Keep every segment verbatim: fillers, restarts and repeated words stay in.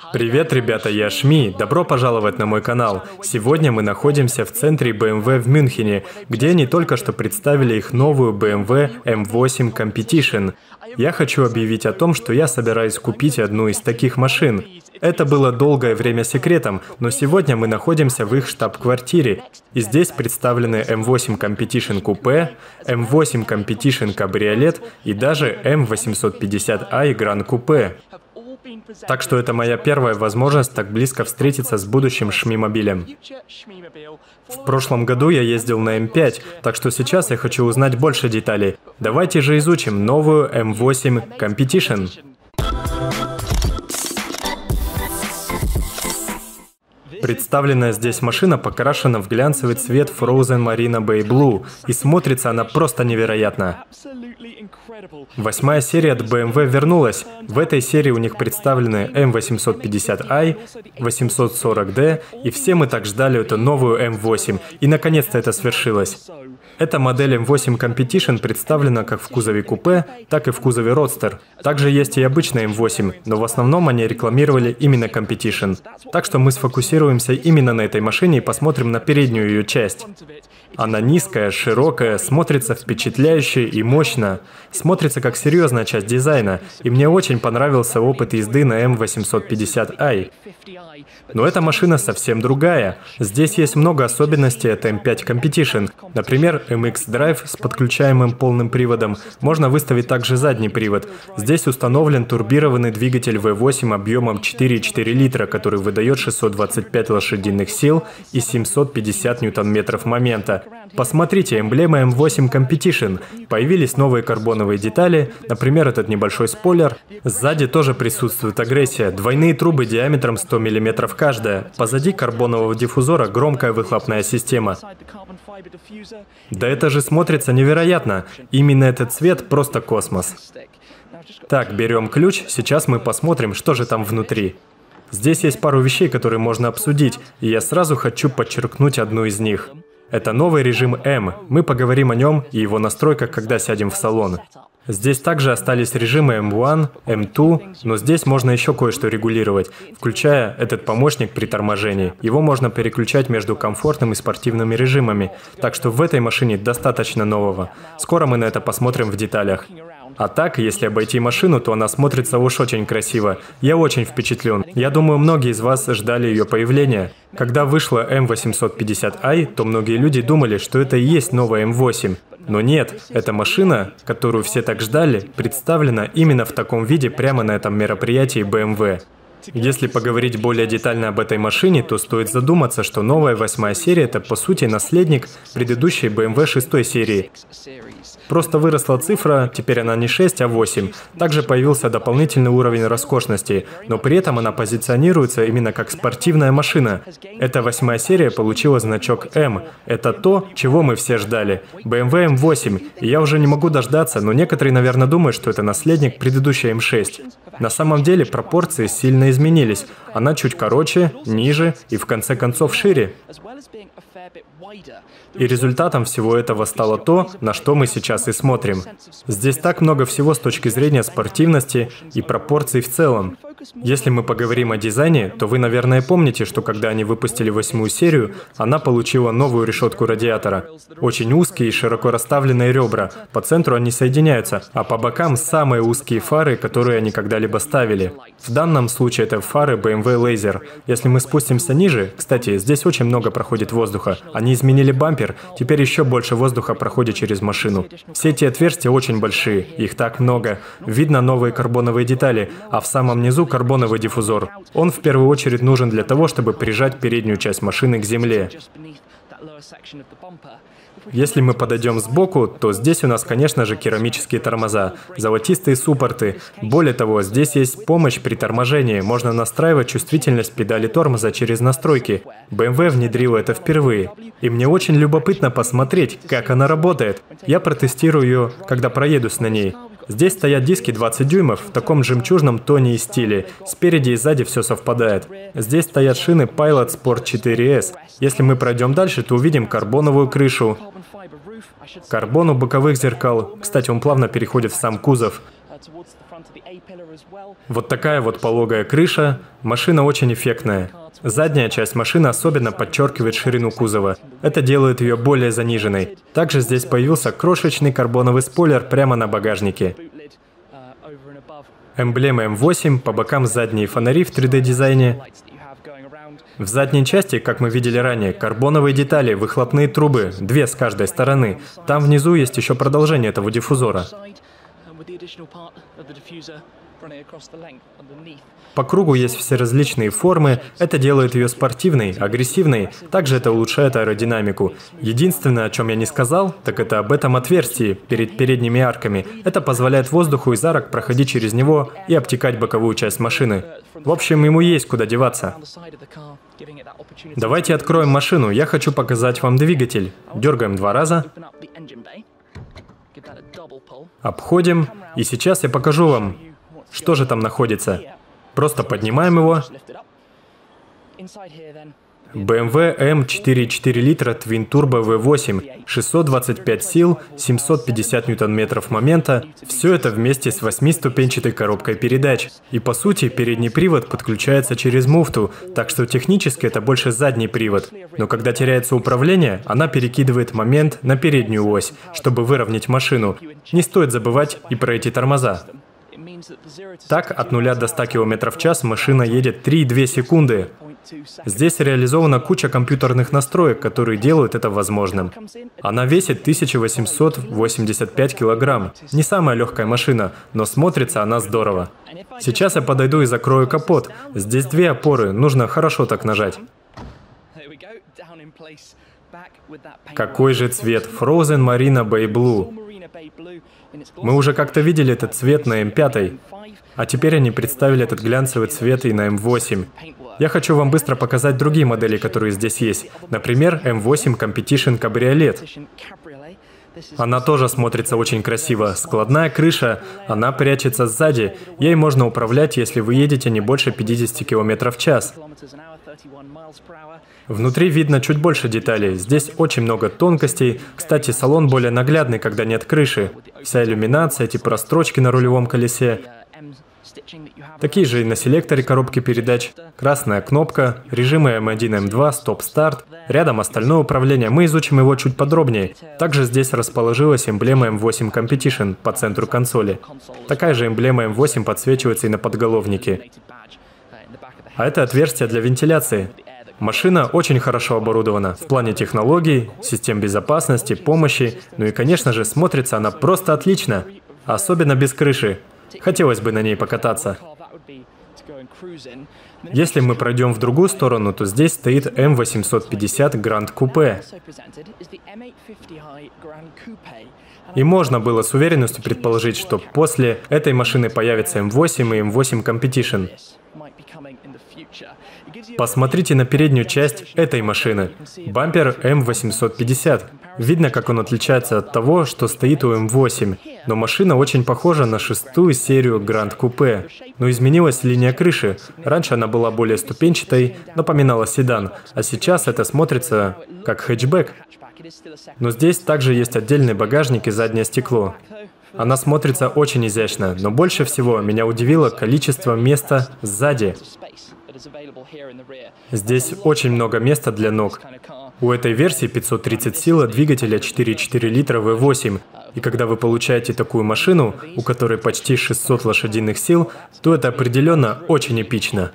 Привет, ребята, я Шми. Добро пожаловать на мой канал. Сегодня мы находимся в центре бэ эм вэ в Мюнхене, где они только что представили их новую бэ эм вэ эм восемь Competition. Я хочу объявить о том, что я собираюсь купить одну из таких машин. Это было долгое время секретом, но сегодня мы находимся в их штаб-квартире. И здесь представлены эм восемь Competition Coupe, эм восемь Competition Cabriolet и даже эм восемьсот пятьдесят ай Grand Coupe. Так что это моя первая возможность так близко встретиться с будущим Шми-мобилем. В прошлом году я ездил на эм пять, так что сейчас я хочу узнать больше деталей. Давайте же изучим новую эм восемь Competition. Представленная здесь машина покрашена в глянцевый цвет Frozen Marina Bay Blue, и смотрится она просто невероятно. Восьмая серия от бэ эм вэ вернулась. В этой серии у них представлены эм восемьсот пятьдесят ай, восемьсот сорок дэ, и все мы так ждали эту новую эм восемь, и наконец-то это свершилось. Эта модель эм восемь Competition представлена как в кузове купе, так и в кузове Roadster. Также есть и обычная эм восемь, но в основном они рекламировали именно Competition. Так что мы сфокусируемся именно на этой машине и посмотрим на переднюю ее часть. Она низкая, широкая, смотрится впечатляюще и мощно. Смотрится как серьезная часть дизайна, и мне очень понравился опыт езды на эм восемьсот пятьдесят ай. Но эта машина совсем другая. Здесь есть много особенностей от эм пять Competition. Например, эм икс Drive с подключаемым полным приводом. Можно выставить также задний привод. Здесь установлен турбированный двигатель вэ восемь объемом четыре и четыре литра, который выдает шестьсот двадцать пять лошадиных сил и семьсот пятьдесят ньютон-метров момента. Посмотрите, эмблема эм восемь Competition. Появились новые карбоновые детали, например, этот небольшой спойлер. Сзади тоже присутствует агрессия. Двойные трубы диаметром сто миллиметров каждая. Позади карбонового диффузора громкая выхлопная система. Да это же смотрится невероятно. Именно этот цвет просто космос. Так, берем ключ, сейчас мы посмотрим, что же там внутри. Здесь есть пару вещей, которые можно обсудить, и я сразу хочу подчеркнуть одну из них. Это новый режим М. Мы поговорим о нем и его настройках, когда сядем в салон. Здесь также остались режимы эм один, эм два, но здесь можно еще кое-что регулировать, включая этот помощник при торможении. Его можно переключать между комфортным и спортивными режимами, так что в этой машине достаточно нового. Скоро мы на это посмотрим в деталях. А так, если обойти машину, то она смотрится уж очень красиво. Я очень впечатлен. Я думаю, многие из вас ждали ее появления. Когда вышла эм восемьсот пятьдесят ай, то многие люди думали, что это и есть новая эм восемь. Но нет, эта машина, которую все так ждали, представлена именно в таком виде прямо на этом мероприятии бэ эм вэ. Если поговорить более детально об этой машине, то стоит задуматься, что новая восьмая серия – это по сути наследник предыдущей бэ эм вэ шестой серии. Просто выросла цифра, теперь она не шесть, а восемь. Также появился дополнительный уровень роскошности, но при этом она позиционируется именно как спортивная машина. Эта восьмая серия получила значок М. Это то, чего мы все ждали. бэ эм вэ эм восемь. И я уже не могу дождаться, но некоторые, наверное, думают, что это наследник предыдущей эм шесть. На самом деле пропорции сильно изменились. Она чуть короче, ниже и в конце концов шире. И результатом всего этого стало то, на что мы сейчас и смотрим. Здесь так много всего с точки зрения спортивности и пропорций в целом. Если мы поговорим о дизайне, то вы, наверное, помните, что когда они выпустили восьмую серию, она получила новую решетку радиатора. Очень узкие и широко расставленные ребра. По центру они соединяются, а по бокам самые узкие фары, которые они когда-либо ставили. В данном случае это фары бэ эм вэ Laser. Если мы спустимся ниже, кстати, здесь очень много проходит воздуха. Они изменили бампер, теперь еще больше воздуха проходит через машину. Все эти отверстия очень большие, их так много. Видно новые карбоновые детали, а в самом низу карбоновый диффузор. Он в первую очередь нужен для того, чтобы прижать переднюю часть машины к земле. Если мы подойдем сбоку, то здесь у нас, конечно же, керамические тормоза, золотистые суппорты. Более того, здесь есть помощь при торможении. Можно настраивать чувствительность педали тормоза через настройки. бэ эм вэ внедрила это впервые. И мне очень любопытно посмотреть, как она работает. Я протестирую ее, когда проедусь на ней. Здесь стоят диски двадцать дюймов в таком жемчужном тоне и стиле. Спереди и сзади все совпадает. Здесь стоят шины Pilot Sport четыре эс. Если мы пройдем дальше, то увидим карбоновую крышу, карбон у боковых зеркал. Кстати, он плавно переходит в сам кузов. Вот такая вот пологая крыша. Машина очень эффектная. Задняя часть машины особенно подчеркивает ширину кузова. Это делает ее более заниженной. Также здесь появился крошечный карбоновый спойлер прямо на багажнике. Эмблема эм восемь, по бокам задние фонари в три дэ дизайне. В задней части, как мы видели ранее, карбоновые детали, выхлопные трубы, две с каждой стороны. Там внизу есть еще продолжение этого диффузора. По кругу есть все различные формы, это делает ее спортивной, агрессивной, также это улучшает аэродинамику. Единственное, о чем я не сказал, так это об этом отверстии перед передними арками. Это позволяет воздуху из арок проходить через него и обтекать боковую часть машины. В общем, ему есть куда деваться. Давайте откроем машину, я хочу показать вам двигатель. Дергаем два раза. Обходим, и сейчас я покажу вам, что же там находится. Просто поднимаем его. бэ эм вэ эм четыре и четыре литра Twin Turbo ви восемь, шестьсот двадцать пять сил, семьсот пятьдесят ньютон-метров момента. Все это вместе с восьмиступенчатой коробкой передач. И по сути, передний привод подключается через муфту, так что технически это больше задний привод. Но когда теряется управление, она перекидывает момент на переднюю ось, чтобы выровнять машину. Не стоит забывать и про эти тормоза. Так, от нуля до ста километров в час машина едет три и две секунды. Здесь реализована куча компьютерных настроек, которые делают это возможным. Она весит тысяча восемьсот восемьдесят пять килограмм. Не самая легкая машина, но смотрится она здорово. Сейчас я подойду и закрою капот. Здесь две опоры, нужно хорошо так нажать. Какой же цвет? Frozen Marina Bay Blue. Мы уже как-то видели этот цвет на эм пять, а теперь они представили этот глянцевый цвет и на эм восемь. Я хочу вам быстро показать другие модели, которые здесь есть. Например, эм восемь Competition Cabriolet. Она тоже смотрится очень красиво. Складная крыша, она прячется сзади. Ей можно управлять, если вы едете не больше пятидесяти километров в час. Внутри видно чуть больше деталей. Здесь очень много тонкостей. Кстати, салон более наглядный, когда нет крыши. Вся иллюминация, эти прострочки на рулевом колесе. Такие же и на селекторе коробки передач. Красная кнопка, режимы эм один, эм два, стоп-старт. Рядом остальное управление, мы изучим его чуть подробнее. Также здесь расположилась эмблема эм восемь Competition по центру консоли. Такая же эмблема эм восемь подсвечивается и на подголовнике. А это отверстие для вентиляции. Машина очень хорошо оборудована в плане технологий, систем безопасности, помощи, ну и, конечно же, смотрится она просто отлично, особенно без крыши. Хотелось бы на ней покататься. Если мы пройдем в другую сторону, то здесь стоит эм восемьсот пятьдесят Grand Coupe. И можно было с уверенностью предположить, что после этой машины появится эм восемь и эм восемь Competition. Посмотрите на переднюю часть этой машины. Бампер эм восемьсот пятьдесят. Видно, как он отличается от того, что стоит у эм восемь. Но машина очень похожа на шестую серию Grand Coupe. Но изменилась линия крыши. Раньше она была более ступенчатой, напоминала седан, а сейчас это смотрится как хэтчбэк. Но здесь также есть отдельный багажник и заднее стекло. Она смотрится очень изящно, но больше всего меня удивило количество места сзади. Здесь очень много места для ног. У этой версии пятьсот тридцать сил двигателя четыре и четыре литра ви восемь. И когда вы получаете такую машину, у которой почти шестьсот лошадиных сил, то это определенно очень эпично.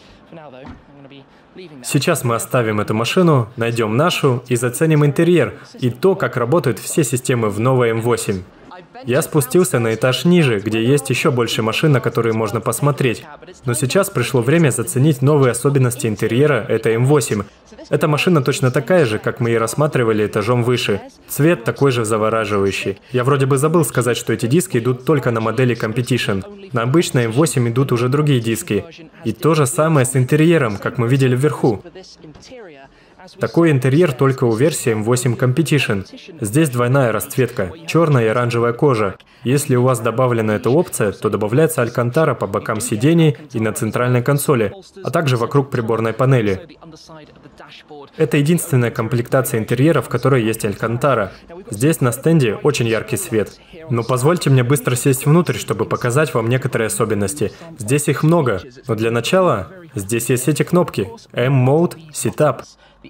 Сейчас мы оставим эту машину, найдем нашу и заценим интерьер и то, как работают все системы в новой эм восемь. Я спустился на этаж ниже, где есть еще больше машин, на которые можно посмотреть. Но сейчас пришло время заценить новые особенности интерьера этой эм восемь. Эта машина точно такая же, как мы и рассматривали этажом выше. Цвет такой же завораживающий. Я вроде бы забыл сказать, что эти диски идут только на модели Competition. На обычной эм восемь идут уже другие диски. И то же самое с интерьером, как мы видели вверху. Такой интерьер только у версии эм восемь Competition. Здесь двойная расцветка, черная и оранжевая кожа. Если у вас добавлена эта опция, то добавляется алькантара по бокам сидений и на центральной консоли, а также вокруг приборной панели. Это единственная комплектация интерьера, в которой есть алькантара. Здесь на стенде очень яркий свет. Но позвольте мне быстро сесть внутрь, чтобы показать вам некоторые особенности. Здесь их много, но для начала здесь есть эти кнопки M-Mode, Setup.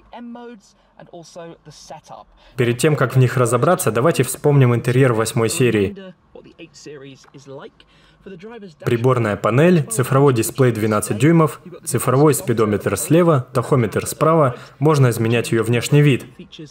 Перед тем, как в них разобраться, давайте вспомним интерьер восьмой серии. Приборная панель, цифровой дисплей двенадцать дюймов, цифровой спидометр слева, тахометр справа, можно изменять ее внешний вид.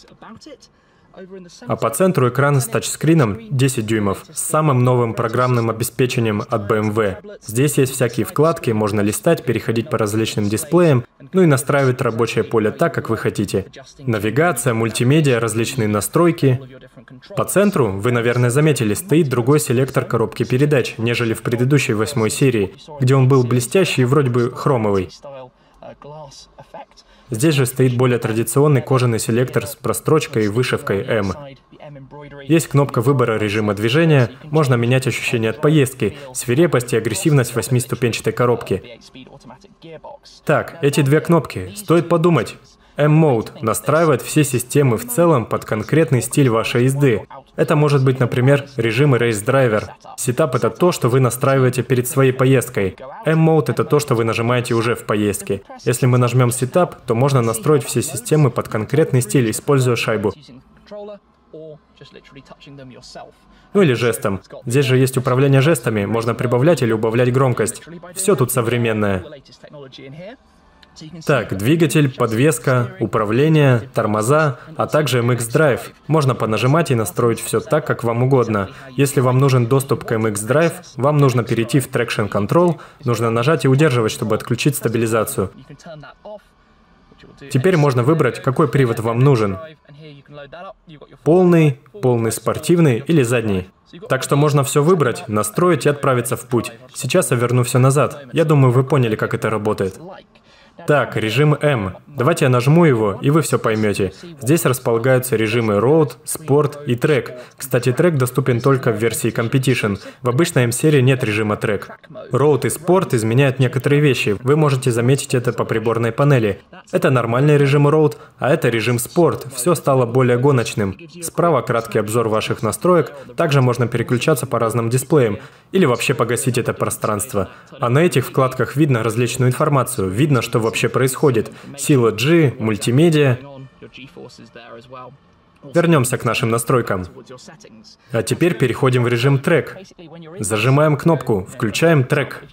А по центру экран с тачскрином десять дюймов, с самым новым программным обеспечением от бэ эм вэ. Здесь есть всякие вкладки, можно листать, переходить по различным дисплеям, ну и настраивать рабочее поле так, как вы хотите. Навигация, мультимедиа, различные настройки. По центру, вы, наверное, заметили, стоит другой селектор коробки передач, нежели в предыдущей восьмой серии, где он был блестящий и вроде бы хромовый. Здесь же стоит более традиционный кожаный селектор с прострочкой и вышивкой эм. Есть кнопка выбора режима движения, можно менять ощущение от поездки, свирепость и агрессивность восьмиступенчатой коробки. Так, эти две кнопки, стоит подумать. M-Mode настраивает все системы в целом под конкретный стиль вашей езды. Это может быть, например, режим Race Driver. Setup — это то, что вы настраиваете перед своей поездкой. M-Mode — это то, что вы нажимаете уже в поездке. Если мы нажмем Setup, то можно настроить все системы под конкретный стиль, используя шайбу. Ну или жестом. Здесь же есть управление жестами, можно прибавлять или убавлять громкость. Все тут современное. Так, двигатель, подвеска, управление, тормоза, а также эм икс Drive. Можно понажимать и настроить все так, как вам угодно. Если вам нужен доступ к эм икс Drive, вам нужно перейти в Traction Control, нужно нажать и удерживать, чтобы отключить стабилизацию. Теперь можно выбрать, какой привод вам нужен. Полный, полный спортивный или задний. Так что можно все выбрать, настроить и отправиться в путь. Сейчас я верну все назад. Я думаю, вы поняли, как это работает. Так, режим М. Давайте я нажму его, и вы все поймете. Здесь располагаются режимы Road, Sport и Track. Кстати, Track доступен только в версии Competition. В обычной М-серии нет режима Track. Road и Sport изменяют некоторые вещи. Вы можете заметить это по приборной панели. Это нормальный режим Road, а это режим Sport. Все стало более гоночным. Справа краткий обзор ваших настроек. Также можно переключаться по разным дисплеям. Или вообще погасить это пространство. А на этих вкладках видно различную информацию. Видно, что вообще происходит. Сила G, мультимедиа. Вернемся к нашим настройкам. А теперь переходим в режим трек. Зажимаем кнопку, включаем трек.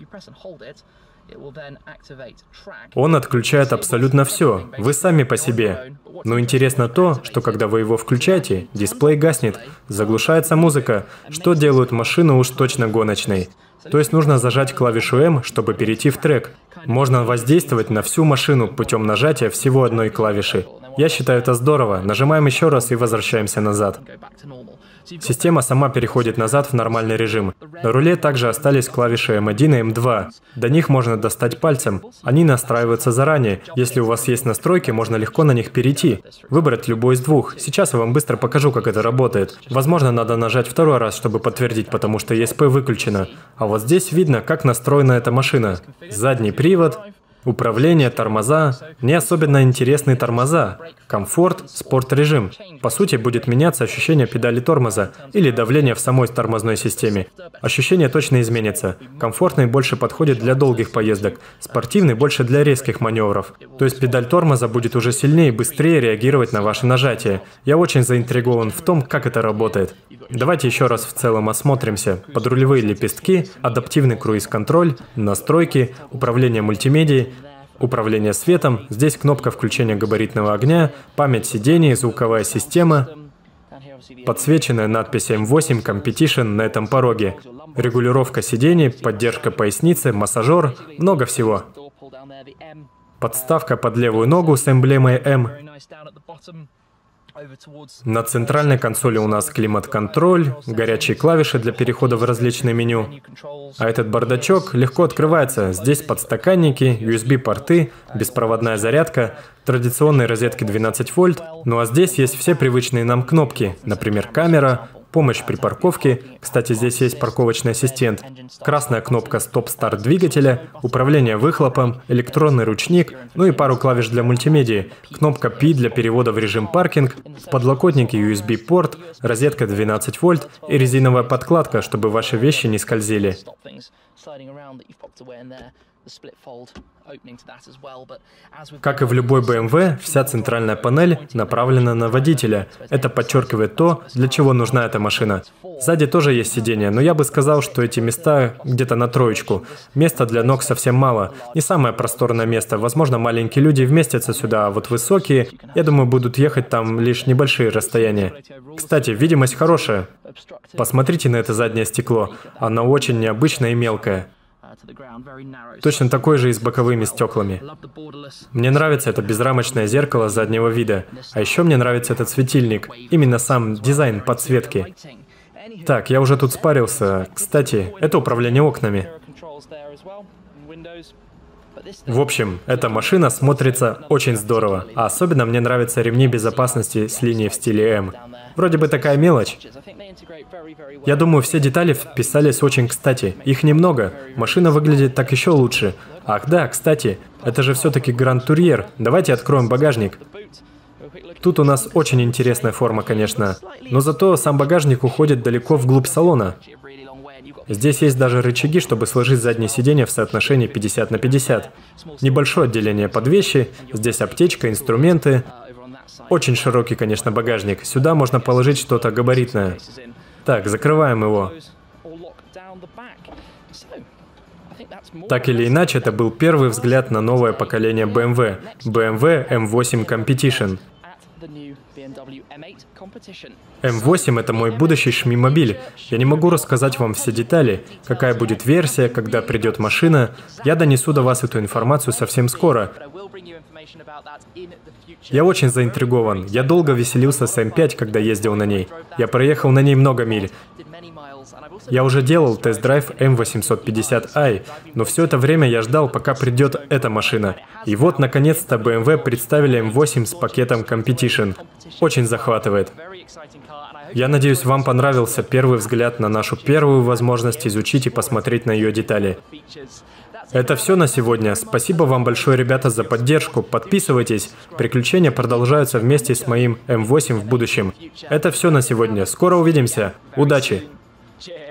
Он отключает абсолютно все. Вы сами по себе. Но интересно то, что когда вы его включаете, дисплей гаснет, заглушается музыка, что делает машину уж точно гоночной. То есть нужно зажать клавишу М, чтобы перейти в трек. Можно воздействовать на всю машину путем нажатия всего одной клавиши. Я считаю это здорово. Нажимаем еще раз и возвращаемся назад. Система сама переходит назад в нормальный режим. На руле также остались клавиши эм один и эм два. До них можно достать пальцем. Они настраиваются заранее. Если у вас есть настройки, можно легко на них перейти. Выбрать любой из двух. Сейчас я вам быстро покажу, как это работает. Возможно, надо нажать второй раз, чтобы подтвердить, потому что и эс пи выключено. А вот здесь видно, как настроена эта машина. Задний привод. Управление, тормоза. Не особенно интересные тормоза. Комфорт, спорт-режим. По сути, будет меняться ощущение педали тормоза или давление в самой тормозной системе. Ощущение точно изменится. Комфортный больше подходит для долгих поездок. Спортивный больше для резких маневров. То есть педаль тормоза будет уже сильнее и быстрее реагировать на ваши нажатия. Я очень заинтригован в том, как это работает. Давайте еще раз в целом осмотримся. Подрулевые лепестки, адаптивный круиз-контроль, настройки, управление мультимедией, управление светом, здесь кнопка включения габаритного огня, память сидений, звуковая система, подсвеченная надпись эм восемь Competition на этом пороге, регулировка сидений, поддержка поясницы, массажер, много всего. Подставка под левую ногу с эмблемой М. На центральной консоли у нас климат-контроль, горячие клавиши для перехода в различные меню. А этот бардачок легко открывается. Здесь подстаканники, ю эс би-порты, беспроводная зарядка, традиционные розетки двенадцать вольт. Ну а здесь есть все привычные нам кнопки, например, камера, помощь при парковке. Кстати, здесь есть парковочный ассистент. Красная кнопка стоп-старт двигателя, управление выхлопом, электронный ручник, ну и пару клавиш для мультимедии. Кнопка пи для перевода в режим паркинг, в подлокотнике ю эс би-порт, розетка двенадцать вольт и резиновая подкладка, чтобы ваши вещи не скользили. Как и в любой бэ эм вэ, вся центральная панель направлена на водителя. Это подчеркивает то, для чего нужна эта машина. Сзади тоже есть сиденья, но я бы сказал, что эти места где-то на троечку. Места для ног совсем мало. Не самое просторное место. Возможно, маленькие люди вместятся сюда, а вот высокие, я думаю, будут ехать там лишь небольшие расстояния. Кстати, видимость хорошая. Посмотрите на это заднее стекло. Оно очень необычное и мелкое. Точно такой же и с боковыми стеклами. Мне нравится это безрамочное зеркало заднего вида. А еще мне нравится этот светильник. Именно сам дизайн подсветки. Так, я уже тут спарился. Кстати, это управление окнами. В общем, эта машина смотрится очень здорово. А особенно мне нравятся ремни безопасности с линией в стиле эм. Вроде бы такая мелочь. Я думаю, все детали вписались очень кстати. Их немного. Машина выглядит так еще лучше. Ах да, кстати, это же все-таки Гранд Турьер. Давайте откроем багажник. Тут у нас очень интересная форма, конечно. Но зато сам багажник уходит далеко вглубь салона. Здесь есть даже рычаги, чтобы сложить заднее сиденье в соотношении пятьдесят на пятьдесят. Небольшое отделение под вещи, здесь аптечка, инструменты. Очень широкий, конечно, багажник. Сюда можно положить что-то габаритное. Так, закрываем его. Так или иначе, это был первый взгляд на новое поколение бэ эм вэ. бэ эм вэ эм восемь Competition. эм восемь — это мой будущий шмимобиль. Я не могу рассказать вам все детали, какая будет версия, когда придет машина. Я донесу до вас эту информацию совсем скоро. Я очень заинтригован. Я долго веселился с эм пять, когда ездил на ней. Я проехал на ней много миль. Я уже делал тест-драйв эм восемьсот пятьдесят ай, но все это время я ждал, пока придет эта машина. И вот, наконец-то, бэ эм вэ представили эм восемь с пакетом Competition. Очень захватывает. Я надеюсь, вам понравился первый взгляд на нашу первую возможность изучить и посмотреть на ее детали. Это все на сегодня. Спасибо вам большое, ребята, за поддержку. Подписывайтесь. Приключения продолжаются вместе с моим эм восемь в будущем. Это все на сегодня. Скоро увидимся. Удачи!